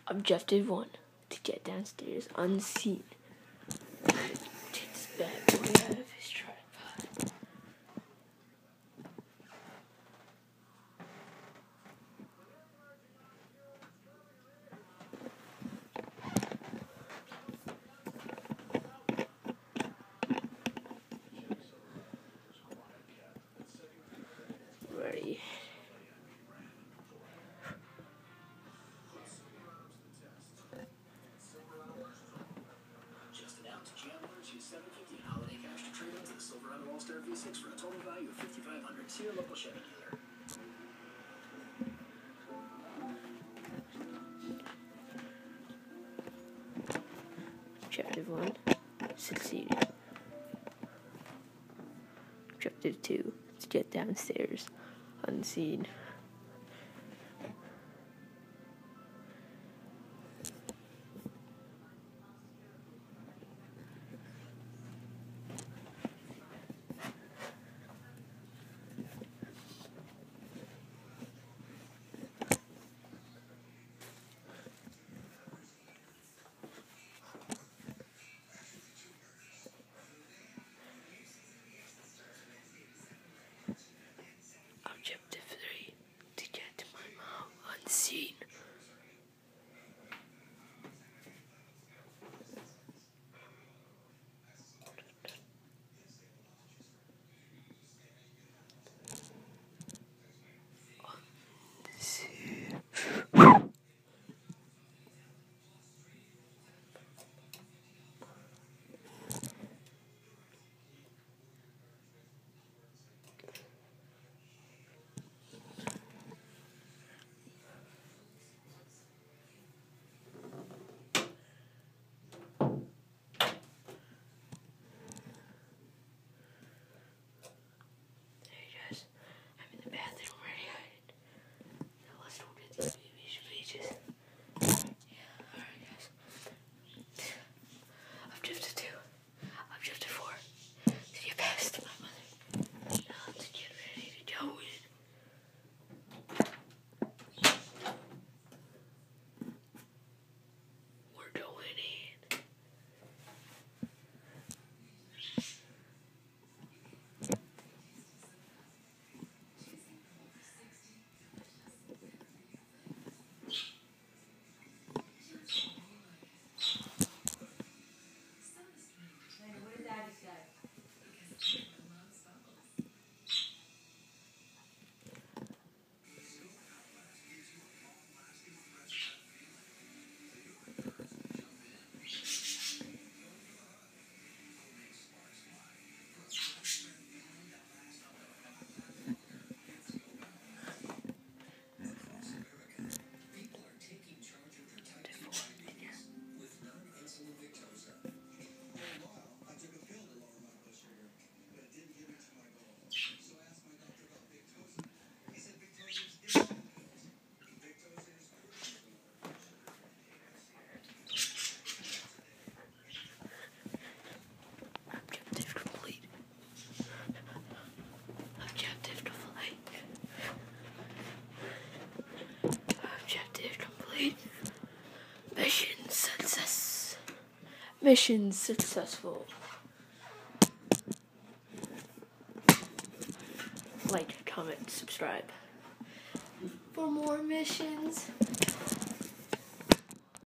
Objective 1. To get downstairs unseen. Take this bad boy out of his tripod. Ready. $750 holiday cash to trade into the Silverado All-Star V6 for a total value of $5,500. See your local Chevy dealer. Objective 1. Succeeded. Objective 2. To get downstairs unseen. Objective 3. To get to my mom unseen. I'm in the bathroom already hiding. Now let's go get these pages. Yeah, alright guys. Objective 2. Objective 4. To get past my mother. Now to get ready to go in. We're going in. Objective complete. Objective complete. Objective complete. Mission success. Mission successful. Like, comment, subscribe for more missions.